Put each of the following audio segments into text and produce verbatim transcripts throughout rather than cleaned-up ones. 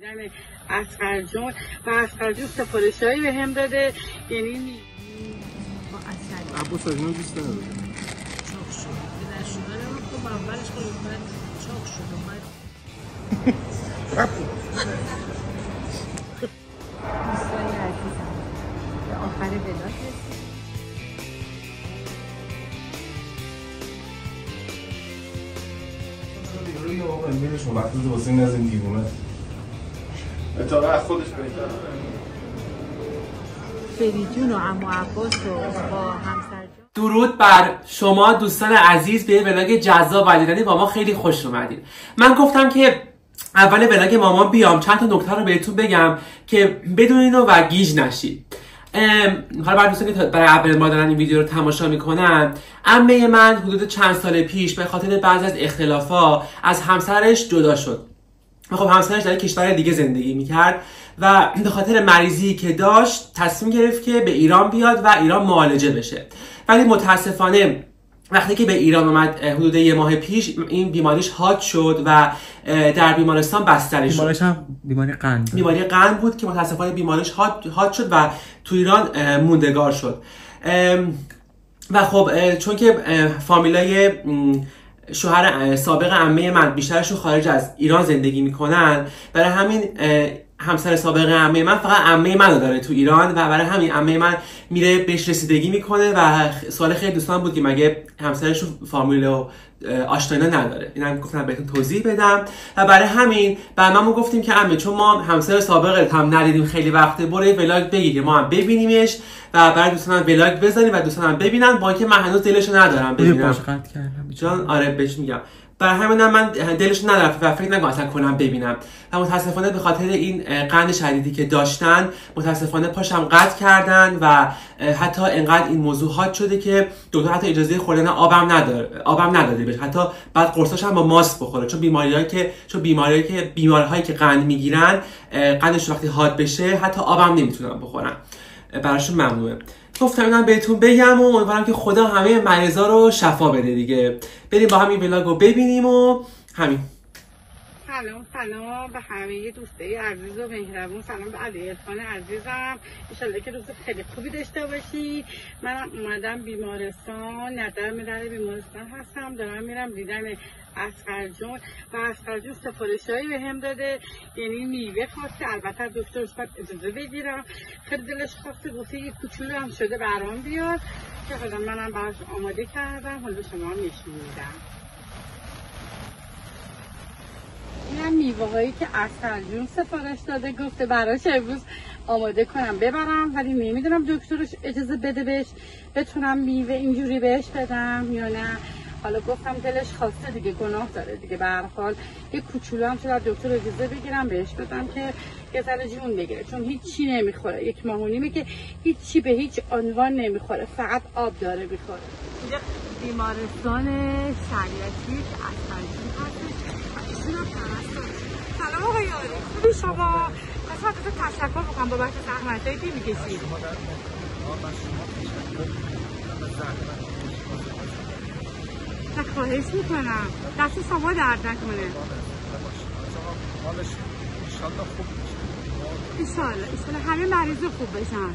دیدن اصغر جون و اصغر جون سفارشایی به هم داده، یعنی با اصغر عباس از اینو دوست نداره. چاق شد پدر شوهرم خب اولش خود اومد چاق شد اومد دوستای عزیزم به آخر ودا رسید. یه واقعا میرش مبتوز واسه نزیم دیوونه اتاقه از خودش بهتر. فریجون و عمو عباس و با همسر درود بر شما دوستان عزیز به ولاگ جذاب و دیدنی با ما خیلی خوش اومدید. من گفتم که اول ولاگ مامان بیام چند تا نکته رو بهتون بگم که بدونین و گیج نشید. حالا برای دوستانی که برای اولین بار دارن این ویدیو رو تماشا میکنن، عمه من حدود چند سال پیش به خاطر بعضی از اختلافا از همسرش جدا شد. خب همسرش در کشور دیگه زندگی میکرد و به خاطر مریضی که داشت تصمیم گرفت که به ایران بیاد و ایران معالجه بشه، ولی متاسفانه وقتی که به ایران اومد حدود یه ماه پیش این بیماریش حاد شد و در بیمارستان بستری شد. بیماریش هم بیماری قند بیماری قند بود که متاسفانه بیماریش حاد حاد شد و تو ایران موندگار شد. و خب چون که فامیلای شوهر سابق عمه من بیشترشون خارج از ایران زندگی میکنن، برای همین همسر سابق عمه من فقط عمه منو داره تو ایران و برای همین عمه من میره بهش رسیدگی میکنه و سوال خیلی دوستان بود که مگه همسرش فامیل و آشنا نداره. اینم گفتم بهتون توضیح بدم و برای همین بعد ما گفتیم که عمه چون ما همسر سابقت هم ندیدیم خیلی وقته، برو ولاگ بگیر ما هم ببینیمش و برای دوستان هم ولاگ بزنیم و دوستان هم ببینن، با اینکه من هنوز دلشو ندارم ببینم. جان آره بهش میگم. برای همینم من دلش ندارم و فکر نکنم اصلا کنم ببینم و متاسفانه به خاطر این قند شدیدی که داشتن متاسفانه پاشم قطع کردن و حتی انقدر این موضوع حاد شده که دکتر حتی اجازه خوردن آبم نداره آبم نداده بهش، حتی بعد قرصاش هم با ماست بخوره چون بیماریایی که چون بیماریایی که بیماری‌هایی که قند میگیرن قندش وقتی حاد بشه حتی آبم نمیتونن بخورن. براشون ممنوعه. گفتم اینم بهتون بگم و امیدوارم که خدا همه مریضا رو شفا بده دیگه. بریم با هم این ولاگ رو ببینیم و همین. سلام سلام به همه دوستای عزیز و مهربون، سلام به علی خان عزیزم، انشالله که روز خیلی خوبی داشته باشی. من اومدم بیمارستان، ندر میدر بیمارستان هستم، دارم میرم دیدن اصغر جون و اصغر جون سفارشایی به هم داده، یعنی میوه خواسته، البته دکترش باید اجازه بگیرم، خیلی دلش خواسته، گفته یه کوچولو هم شده برام بیاد که خودم منم براش آماده کردم، حالا شما هم نشون میدم. این هم میوه هایی که اصغر جون سفارش داده، گفته براش امروز آماده کنم ببرم، ولی نمیدونم دکترش اجازه بده بهش بتونم میوه اینجوری بهش بدم یا نه. حالا گفتم دلش خواسته دیگه، گناه داره دیگه، به هر حال یه کوچولو هم شده دکتر اجازه بگیرم بهش بدم که یه ذره جون بگیره، چون هیچ چی نمیخوره، یک ماه و نیمه که هیچ چی به هیچ عنوان نمیخوره، فقط آب داره میخوره. اینجا بیمارستان شریعتی که اصغر جون هستش. سلام آقای یاری، خوبی شما؟ پس وقتی تشکر بکنم بابت زحمتایی که میکشید. تا خواهش میکنم دست شما درد نکنه. حالش انشالله خوب میشه. انشالله انشالله همه مریض خوب بشن.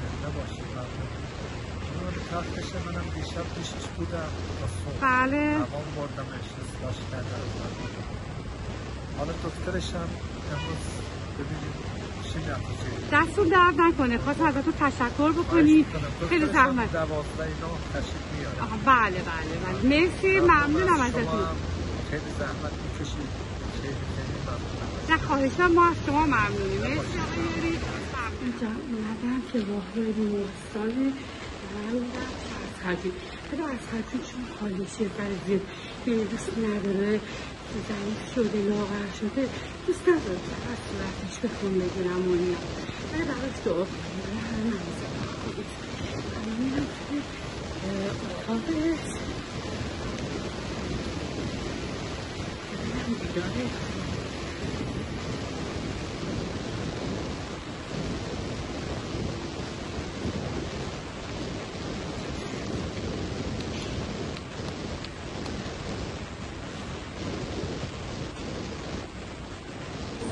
تختش منم دیشب پیشش بودم. بله. دوام بردمش اصلاش کردم. حالا دکترش هم امروز ببینیم چی نتیجه. دستون درد نکنه، خواست ازتون تشکر بکنی، خیلی زحمت. دوازده اینا تشریف میاره. آها بله بله بله مرسی، ممنونم ازتون. خیلی زحمت میکشید. خیلی خیلی ممنونم. نه خواهشم، ما از شما ممنونیم. مرسی آقای یاری. اینجا اومدم که راهرو بیمارستان برمیدم اصغر خدا اصغر چون حالشه برای یه دوست نداره، ضعیف شده، لاغر شده، دوست نداره که از صورتش بخون بگیرم و اینا، ولی براش دعا کنیم، برای همه مریض خوبی. الان میرم توی اتاقش ببینم بیداره.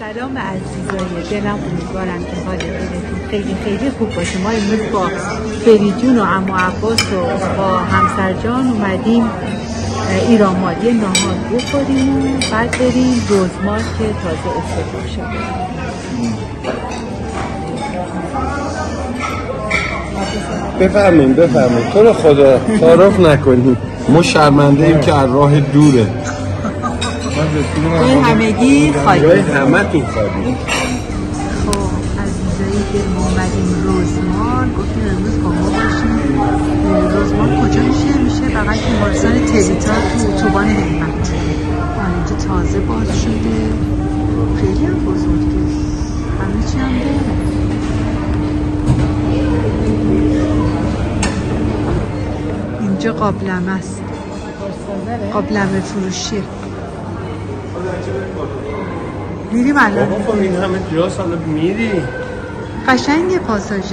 سلام عزیزای دلم، امیدوارم که حال دلتون خیلی خیلی خوب باشه. ما امروز با فریجون و عمو عباس و با همسر جان اومدیم ایران مالی ناهار بخوریم و بعد بریم رزمار که تازه افتتاح شده. بفرمین بفرمین تو رو خدا تعارف نکنیم، ما شرمنده ایم که از راه دوره. این همگی خواهیم همه تون خواهیم. خب عزیزایی که ما اومدیم رزمار، گفتیم امروز با ما باشیم. رزمار کجا میشه؟ میشه بقیل بیمارستان تریتا تو اتوبان همت. اینجا تازه باز شده، خیلی هم بزرگه، همه چی هم داره. اینجا قابلمه است، قابلمه فروشیه. میریم الان. بابا خب این همه جاست حالا میری. قشنگه پاساژش.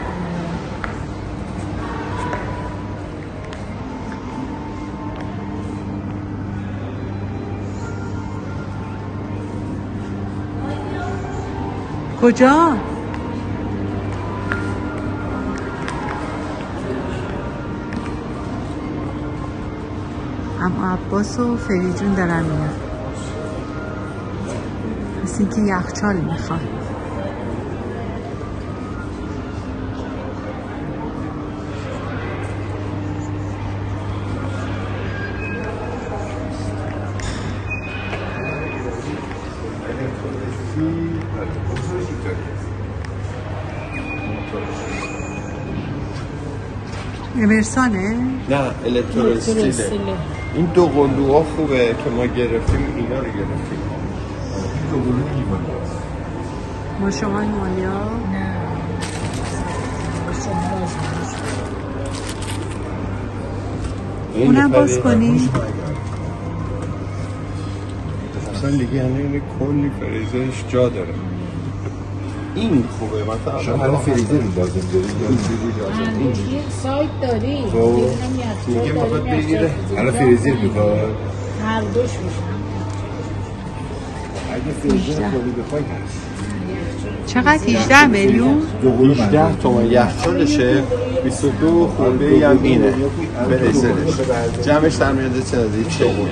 کجا؟ عمو عباس و فریجون دارن میان. مثل اینکه یخچال میخواد. امرسانه؟ نه الکتروستیله. این دو قلوها خوبه که ما گرفتیم، اینا رو گرفتیم. دو قلو ایمانه ما شما ایمانیا؟ نه اونم باز کنی؟ اصلا دیگه یعنی کلی فریزرش جا داره. این خوبه مثلا شما الان فریزر لازم دارید یا این سایت داری؟ میگه میخواد بگیره الان فریزر میخواد؟ هر دوش میشن. اگه فریزر کلی بخواید هست. چقدر؟ هجده میلیون؟ هجده تومن یخچالشه، بیست و دو خورده ای هم اینه فریزرش. جمعش در میاده چقدر؟ چه قلویه؟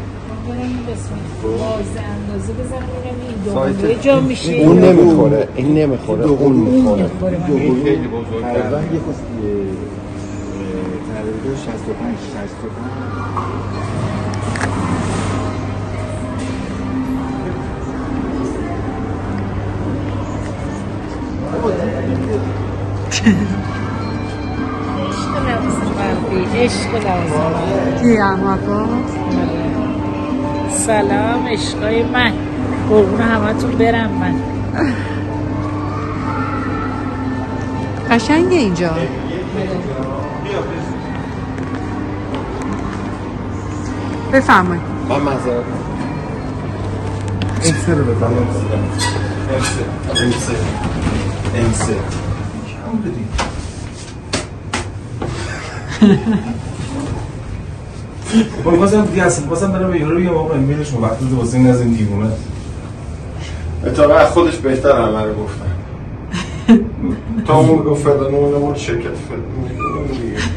یه جا میشه اون نمیخوره، این نمیخوره، اون میخوره. این خیلی بزرگتره. تقریبا یه خود تقریبا شصت و پنج شصت و پنج عشق لازم کی عمو عباس؟ سلام عشقای من، قربون همه تون برم. من قشنگه اینجا. بفرمایید. من معذرت این سه رو بزنم. این سه این سه کم بدید. با می‌خواستم دیگه اصلا می‌خواستم برم به یارو بگم آقا ایمیلش رو وقت بوده واسه این از این دیوونه. اتفاقا از خودش بهتر همه رو گفتن. تا اون گفت فلان اون اون شرکت فلان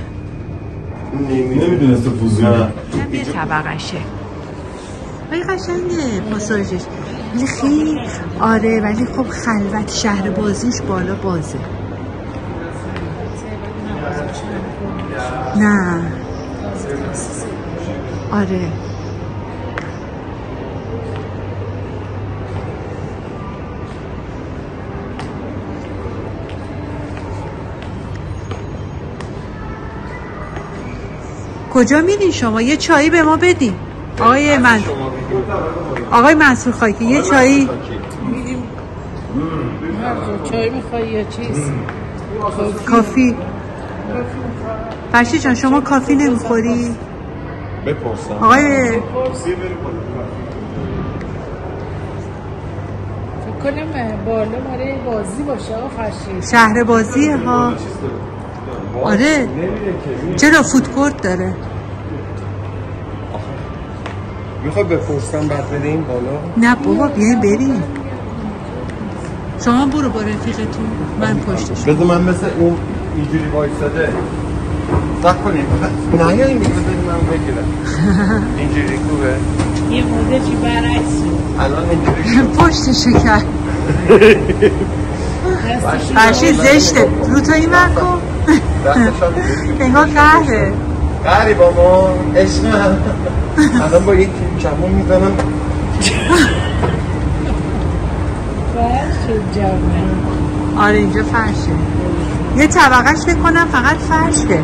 دیگه نمیدونست تو فوزونه. یه طبقشه. ولی قشنگه پاساژش. ولی خیلی آره، ولی خب خلوت، شهر بازیش بالا بازه. نه آره کجا میرین شما؟ یه چایی به ما بدین آقای من آقای منصور خاکی. یه چایی میریم. چای میخوایی یا چیز؟ کافی. فرشی جان شما کافی نمیخوری؟ بپرسم آقای فکر کنم بالا ماره بازی باشه آقا فرشی. شهر بازیه ها. آره چرا فودکورت داره؟ میخوای بپرسم بعد بریم بالا؟ نه بابا بیاین بریم. شما برو با رفیقتون، من پشتش. بذار من مثل اون اینجوری وایساده ساک کنیم. نه یا این دیگه من بگیرم. اینجوری خوبه. یه مدلی برعکس الان اینجوری پشتش کرد. فرشی زشته. رو تو این ور کن. انگار قهره. قهری با ما عشق هم. الان با یک کمون میزنم. فرش جامعه. آره اینجا فرشه. یه طبقهش بکنم فقط فرشه.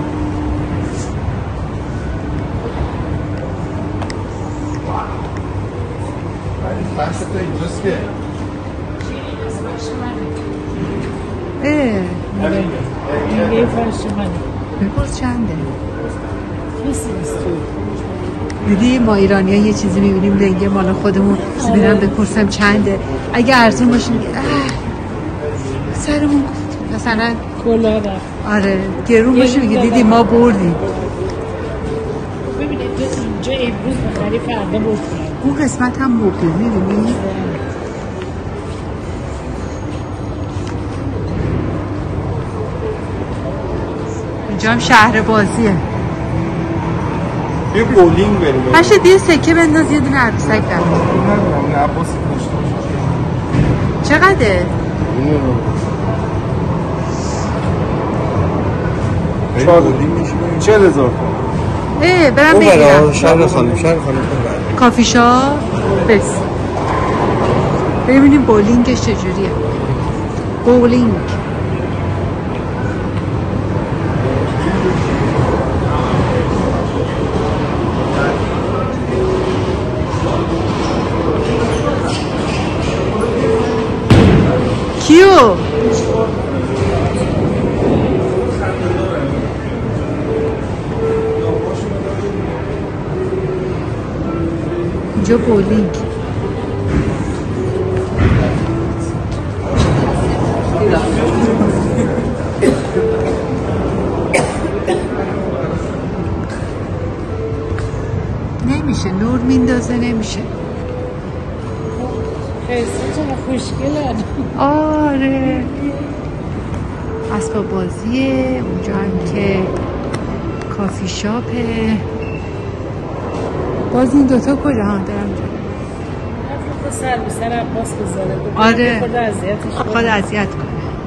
فرش تو اینجاست که اه یه فرش منه. بپرس چنده؟ کسی نیست تو. دیدی ما ایرانی ها یه چیزی میبینیم لنگه مال خودمون برم بپرسم چنده. اگه ارزون باشه میگه سرمون گفت مثلا کلا رفت. آره گرون باشه میگه دیدی ما بردیم. ببینید تو اینجا امروز بخری فردا بردیم. اون قسمت هم مبلی میبینی؟ اینجا هم شهر بازیه. یه بولینگ بریم. باشه دیگه سکه بنداز یه دونه عروسک در نه عباسی پشت چقدره؟ چهار بولینگ میشه چهل هزار اه برم بگیرم. شهر خانم شهر خانم کافی شاپ بس ببینیم بولینگش چجوریه. بولینگ کیو؟ اینجا بولینگ نمیشه نور میندازه نمیشه. خیستون خوشگلن. آره اسباب بازیه. اونجا هم که کافی شاپه. باز این دوتا کجا هم دارم جا سر به سر عباس بذاره. آره خود اذیتش خود اذیت کنه.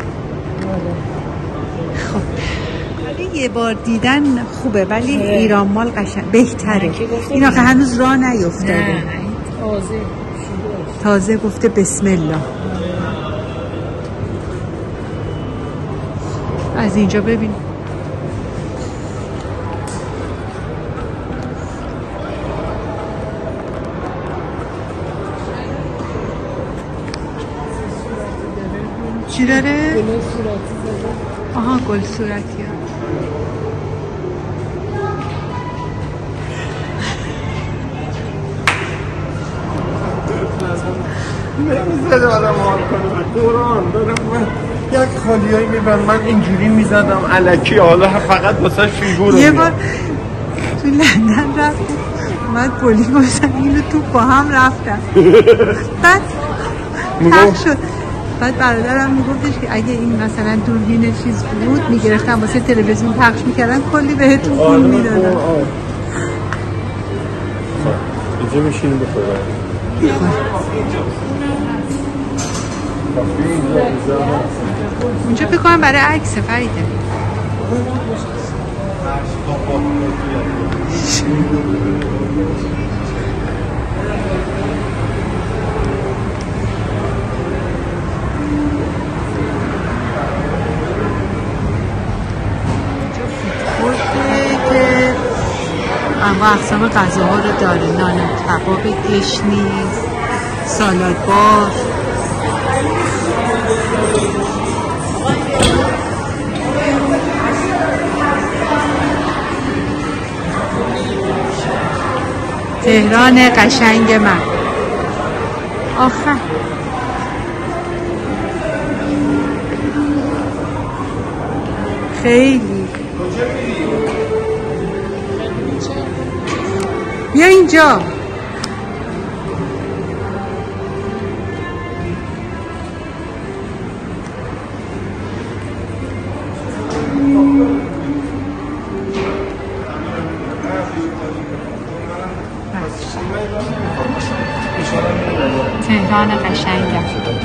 خب ولی یه بار دیدن خوبه ولی ایران مال قشنگ بهتره. این آخه هنوز راه نیفتاده. نه نه تازه تازه گفته بسم الله. از اینجا ببین چی داره؟ گل صورتی زده. آها گل صورتی ها. نمیزده آدم حال کنه قرآن دارم من یک خالیایی میبرم من اینجوری میزدم علکی حالا فقط واسه فیگور یه بار تو لندن رفتم اومد پولیس باشن اینو تو با هم رفتن بعد پخش شد. بعد برادرم میگفتش که اگه این مثلا دوربین چیز بود میگرفتم واسه تلویزیون پخش میکردن کلی بهتون پول میدادن. اینجا میشینیم بخورم. اونجا فکر کنم برای عکس فریده. که انواع اقسام غذاها رو داره. نان کباب گشنیز، سالاد بار، تهران قشنگ من. آخه خیلی بیا اینجا. ایران قشنگم.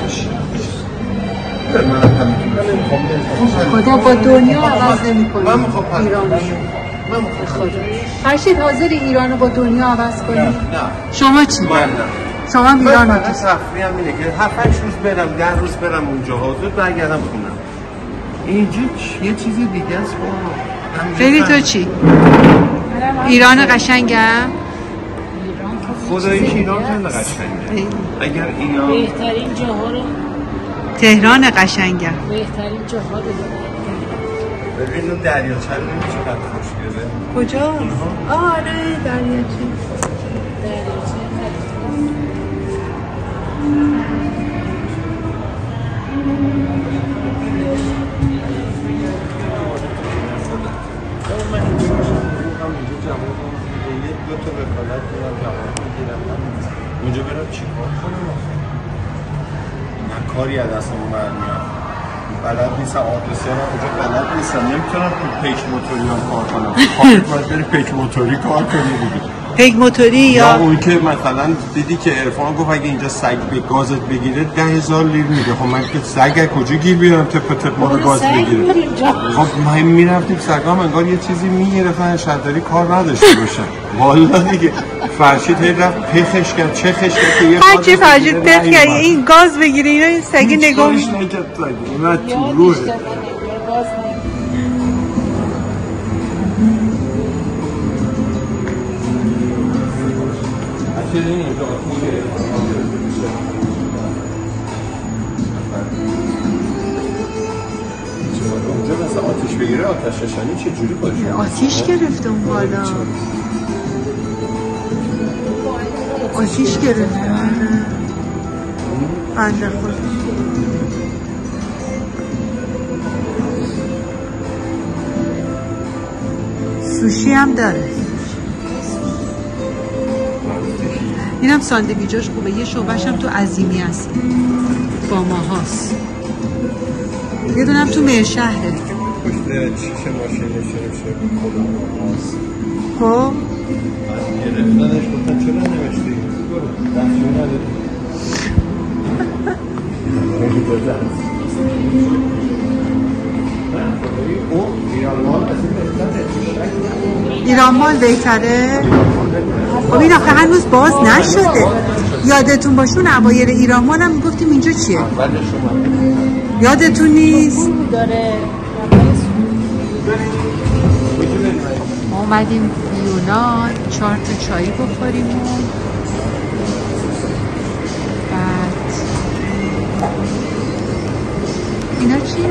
من خدا با دنیا عوض نمی‌کنه. من میخوام ایرانو. من میخوام خدا. فرشید حاضر ایرانو با دنیا عوض کنی؟ نه. شما چی؟ من نه. شما هم ایران من رو فقط تفریحم اینه که هفت هشت روز برم، ده روز برم اونجا زود برگردم خونم. اینجا یه چیز دیگه است بابا. فری تو چی؟ ایران قشنگم؟ خداییش ایران خیلی قشنگه. اگر ایران بهترین جاها رو تهران قشنگم. بهترین جاها رو ببین اون دریاچه رو ببین چقدر خوشگله. کجا؟ آره دریاچه. دریاچه دو تا وکالت میرم جواب میگیرم اونجا برم چیکار کنم؟ من کاری از دستمون برمیاد. بلد نیستم آدرسی هم اونجا بلد نیستم، نمیتونم تو پیک موتوری هم کار کنم. خواهد باید بری پیک موتوری کار کنی دیگه. پیک موتوری یا یا اون که مثلا دیدی که عرفان گفت اگه اینجا سگ به گازت بگیره ده هزار لیر میده. خب من که سگ کجا گیر بیارم تپ تپ ما رو گاز بگیره؟ خب ما میرفتیم سگام انگار یه چیزی میگرفتن شهرداری کار نداشته باشه. والا دیگه فرشید هی رفت پخش کرد چه خش کرد که یه هرچی فرشید پخ کرد این گاز بگیره اینا این سگی نگاه هیچ کارش نکرد سگ. اومد تو روه. اونجا مثلا آتیش بگیره آتش نشانی چه جوری باشه؟ آتیش گرفته اون بالا. آتیش گرفته. بنده خدا. سوشی هم داره. اینم ساندویچاش خوبه. یه شعبه‌ش هم تو عظیمی هست با ماهاست. یه دونم تو مرشهره. پشت چیش ماشین نشسته خدا ماست. خب گرفتنش گفتن چرا نوشتی؟ دستشون نداری؟ ایران مال بهتره؟ خب این آخه هنوز باز نشده. یادتون باشه اون اوایل ایران مال هم میگفتیم اینجا چیه؟ یادتون نیست؟ ما اومدیم یونان چهار تا چایی بخوریم و بعد اینا چیه؟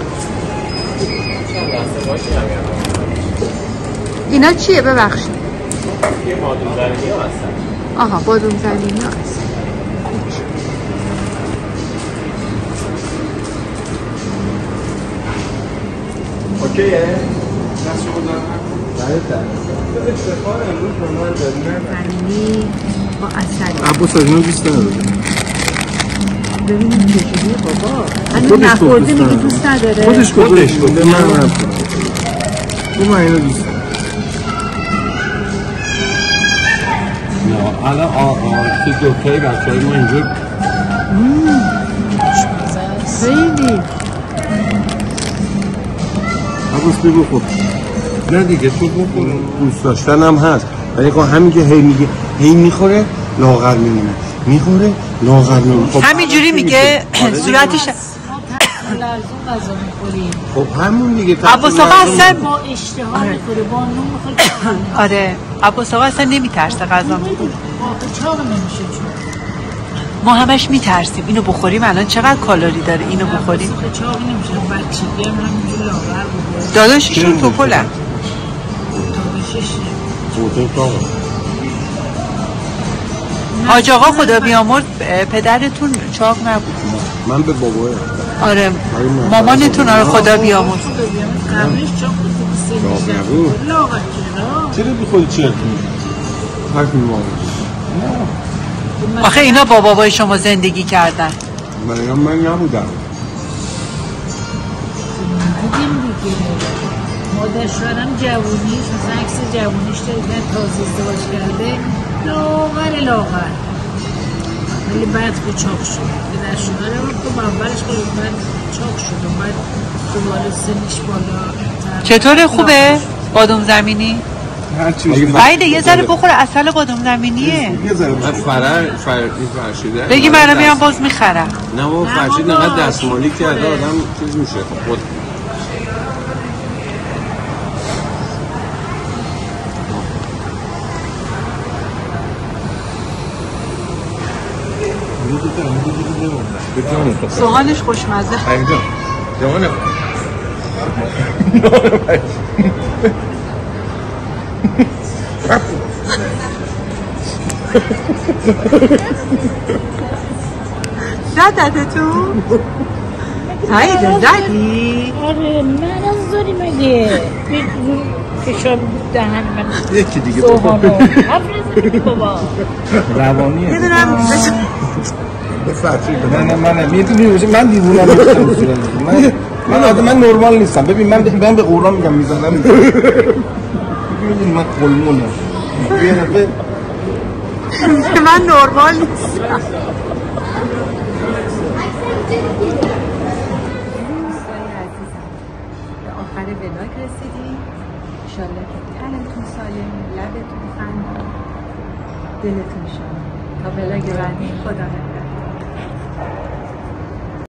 اینا چیه ببخشید؟ یه بادوم زمینی ها هستن. آها بادوم زمینی ها هستن. اوکیه؟ دست شما دارم بله بله استفار امروز به من داریم زمینی با اصلی عباس از اینو دوست نداره. ببینیم چجوریه بابا. همین نخورده میگه دوست نداره. خودش خودش خودش من هم تو من اینو دوست دارم. نه الان آقا تو دوتای بچه های ما اینجا خیلی عباس بگو خود نه دیگه تو بخور دوست داشتن هم هست ولی خب همین که هی میگه هی میخوره لاغر میمونه میخوره لاغر میمونه خب همینجوری میگه صورتش لرزون غذا میخوریم. خب همون دیگه عباس آقا اصلا با اشتها میخوره با نون میخوره. آره عباس آقا اصلا نمیترسه غذا میخوره. چاق نمیشه چون ما همش میترسیم اینو بخوریم الان چقدر کالری داره اینو بخوریم. چاق نمیشه بچگی هم همینجور لاغر بخوره. داداششون توپلن. حاج آقا خدا بیامرد پدرتون چاق نبود. من به بابای آره مامانتون آره خدا بیامرد. قبلش چاق بود. چاق نبود لاغر چرا؟ چرا بی خودی چرت میگی؟ حرف میمانه آخه اینا با بابای شما زندگی کردن. من من نبودم دیدیم دیگه مادر شوهرم جوونیش مثلا عکس جوونیش داریدن تازه ازدواج کرده لاغر لاغر ولی بعد که چاق شد که در شوهر هم خب اولش خب بعد چاق شد و بعد دوباره سنش بالا. چطوره خوبه بادام زمینی؟ بایده یه ذره بخور اصل بادام زمینیه. یه ذره فرر فرقی فرشیده بگی منم میام باز میخرم. نه بابا فرشید نقدر دستمالی کرده آدم چیز میشه خود سوهانش خوشمزه. اینجا جوانه زدت تو؟ سعیده زدی؟ آره من از داری مگه کشار دهن من یکی دیگه سوهانو حفظ بابا روانیه نمیدونم به فرشید نه نه من میتونی من دیوونم نیستم من من آدم من نرمال نیستم ببین من من به قرآن میگم میزنم میدونی من قلمونم من نرمال نیستم. به آخر ولاگ رسیدیم. انشالله که تنتون سالم، لبتون خندان، دلتون شاد. تا ولاگ بعدی خدا نگهدار.